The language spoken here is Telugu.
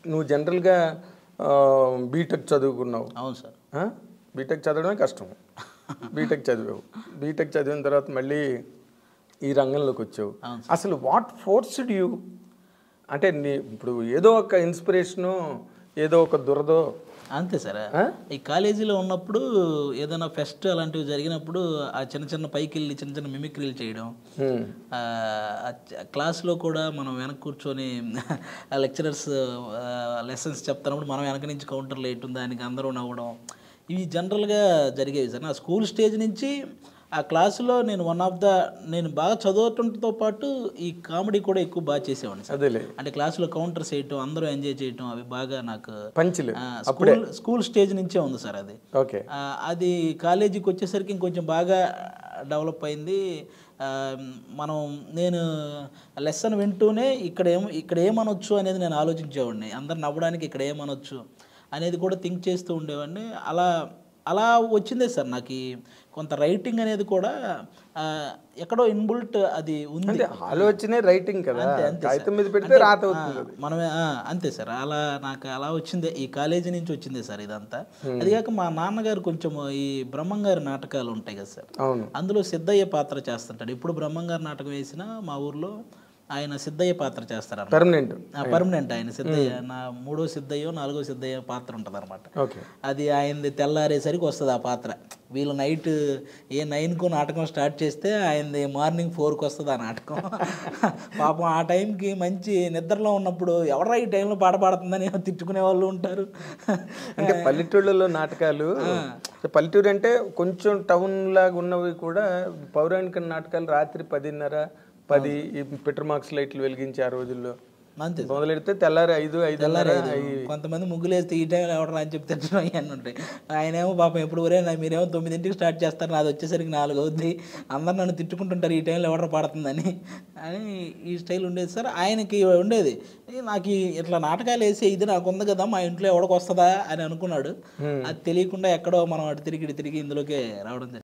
నువ్వు జనరల్గా బీటెక్ చదువుకున్నావు. అవును సార్. బీటెక్ చదవడమే కష్టం. బీటెక్ చదివావు. బీటెక్ చదివిన తర్వాత మళ్ళీ ఈ రంగంలోకి వచ్చావు. అసలు వాట్ ఫోర్స్డ్ యూ? అంటే ఇప్పుడు ఏదో ఒక ఇన్స్పిరేషను, ఏదో ఒక దురదో. అంతే సార్. ఈ కాలేజీలో ఉన్నప్పుడు ఏదైనా ఫెస్ట్ అలాంటివి జరిగినప్పుడు ఆ చిన్న చిన్న పైకి వెళ్ళి చిన్న చిన్న మిమిక్రీలు చేయడం, క్లాస్లో కూడా మనం వెనక కూర్చొని లెక్చరర్స్ లెసన్స్ చెప్తున్నప్పుడు మనం వెనక నుంచి కౌంటర్లు వేయటం, దానికి అందరూ నవ్వడం, ఇవి జనరల్గా జరిగేవి సార్. నా స్కూల్ స్టేజ్ నుంచి ఆ క్లాసులో నేను బాగా చదవటంతో పాటు ఈ కామెడీ కూడా ఎక్కువ బాగా చేసేవాడిని సార్. అంటే క్లాసులో కౌంటర్స్ వేయటం, అందరూ ఎంజాయ్ చేయటం, అవి బాగా నాకు స్కూల్ స్టేజ్ నుంచే ఉంది సార్ అది. అది కాలేజీకి వచ్చేసరికి ఇంకొంచెం బాగా డెవలప్ అయింది. నేను లెసన్ వింటూనే ఇక్కడ ఏమనొచ్చు అనేది నేను ఆలోచించేవాడిని. అందరు నవ్వడానికి ఇక్కడ ఏమనొచ్చు అనేది కూడా థింక్ చేస్తూ ఉండేవాడిని. అలా వచ్చిందే సార్ నాకు కొంత రైటింగ్ అనేది కూడా ఎక్కడో ఇన్బుల్ట్ అది ఉంది. ఆలోచనే రైటింగ్ కదా, కాగితం మీద పెడితే రాత అవుతుంది. మనమే అంతే సార్. నాకు అలా వచ్చిందే, ఈ కాలేజీ నుంచి వచ్చిందే సార్ ఇదంతా. అది కాక మా నాన్నగారు కొంచెం ఈ బ్రహ్మంగారి నాటకాలు ఉంటాయి కదా సార్, అందులో సిద్ధయ్య పాత్ర చేస్తుంటాడు. ఇప్పుడు బ్రహ్మంగారి నాటకం వేసినా మా ఊర్లో ఆయన సిద్ధయ్య పాత్ర చేస్తారు. పర్మనెంట్ ఆయన సిద్ధయ్య, నా 3వ సిద్ధయ్యో 4వ సిద్ధయ్య పాత్ర ఉంటుంది అనమాట. అది ఆయనది తెల్లారేసరికి వస్తుంది ఆ పాత్ర. వీళ్ళు నైట్ 9కు నాటకం స్టార్ట్ చేస్తే ఆయనది మార్నింగ్ 4కు వస్తుంది ఆ నాటకం. పాపం ఆ టైంకి మంచి నిద్రలో ఉన్నప్పుడు ఎవరా ఈ టైంలో పాట పాడుతుందని తిట్టుకునే వాళ్ళు ఉంటారు. అంటే పల్లెటూళ్ళలో నాటకాలు, పల్లెటూరు అంటే కొంచెం టౌన్ లాగా ఉన్నవి కూడా పౌరాణిక నాటకాలు రాత్రి 10:30, 10 పెట్రోల్ మార్క్స్ లైట్లు వెలిగించి ఆ రోజుల్లో అంతే మొదలెడితే తెల్లారి 5. కొంతమంది ముగ్గులు వేస్తే ఈ టైంలో ఎవడరా అని చెప్తే అన్నీ ఉంటాయి. ఆయన ఏమో పాపం ఎప్పుడు మీరేమో 9ంటికి స్టార్ట్ చేస్తారు, నాది వచ్చేసరికి 4 అవుద్ది, అందరు నన్ను తిట్టుకుంటుంటారు ఈ టైంలో ఎవడరా పాడుతుందని అని ఈ స్టైల్ ఉండేది సార్. ఆయనకి ఉండేది, నాకు ఇట్లా నాటకాలు వేసే ఇది నాకు ఉంది కదా, మా ఇంట్లో ఎవడికి వస్తుందా అని అనుకున్నాడు. అది తెలియకుండా ఎక్కడో మనం అటు తిరిగి ఇందులోకే రావడం జరిగింది.